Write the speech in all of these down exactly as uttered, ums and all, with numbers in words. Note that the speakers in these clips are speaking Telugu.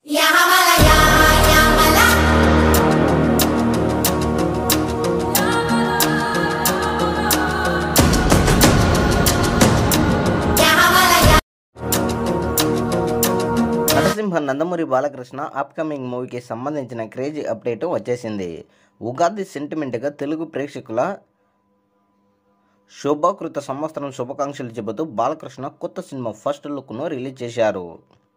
నరసింహ నందమూరి బాలకృష్ణ అప్కమింగ్ మూవీకి సంబంధించిన క్రేజీ అప్డేట్ వచ్చేసింది. ఉగాది సెంటిమెంట్గా తెలుగు ప్రేక్షకుల శోభాకృత సంవత్సరం శుభాకాంక్షలు చెబుతూ బాలకృష్ణ కొత్త సినిమా ఫస్ట్ లుక్ను రిలీజ్ చేశారు.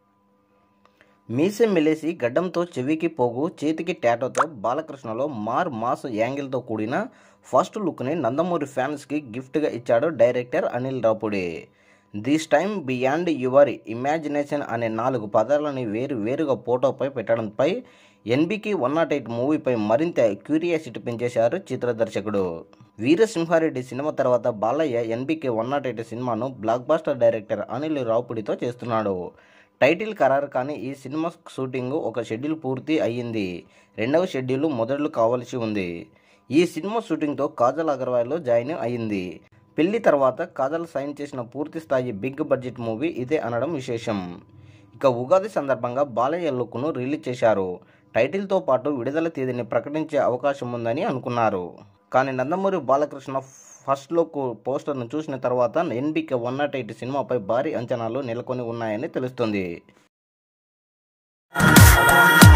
మీసె మెలేసి గడ్డంతో చెవికి పోగు చేతికి టాటోతో బాలకృష్ణలో మార్ మాస్ యాంగిల్తో కూడిన ఫస్ట్ లుక్ని నందమూరి ఫ్యాన్స్కి గిఫ్ట్గా ఇచ్చాడు director Anil Ravipudi. This time beyond your imagination అనే నాలుగు పదాలని వేరు వేరుగా ఫోటోపై పెట్టడంపై ఎన్బీకే వన్ నాట్ ఎయిట్ మూవీపై మరింత క్యూరియాసిటీ పెంచేశారు చిత్ర దర్శకుడు. వీరసింహారెడ్డి సినిమా తర్వాత Balayya NBK one nought eight సినిమాను బ్లాక్ బాస్టర్ డైరెక్టర్ అనిల్ రావుపూడితో చేస్తున్నాడు. టైటిల్ ఖరారు కానీ ఈ సినిమా షూటింగ్ ఒక షెడ్యూల్ పూర్తి అయ్యింది. రెండవ షెడ్యూల్ మొదలు కావాల్సి ఉంది. ఈ సినిమా షూటింగ్తో కాజల్ అగర్వాల్ జాయిన్ అయ్యింది. పెళ్లి తర్వాత కాజల్ సైన్ చేసిన పూర్తి స్థాయి బిగ్ బడ్జెట్ మూవీ ఇదే అనడం విశేషం. ఇక ఉగాది సందర్భంగా బాలయ్య లుక్ను రిలీజ్ చేశారు. టైటిల్తో పాటు విడుదల తేదీని ప్రకటించే అవకాశం ఉందని అనుకున్నారు. కానీ నందమూరి బాలకృష్ణ ఫస్ట్ లుక్ పోస్టర్ను చూసిన తర్వాత ఎన్బీకే వన్ నాట్ ఎయిట్ సినిమాపై భారీ అంచనాలు నెలకొని ఉన్నాయని తెలుస్తుంది.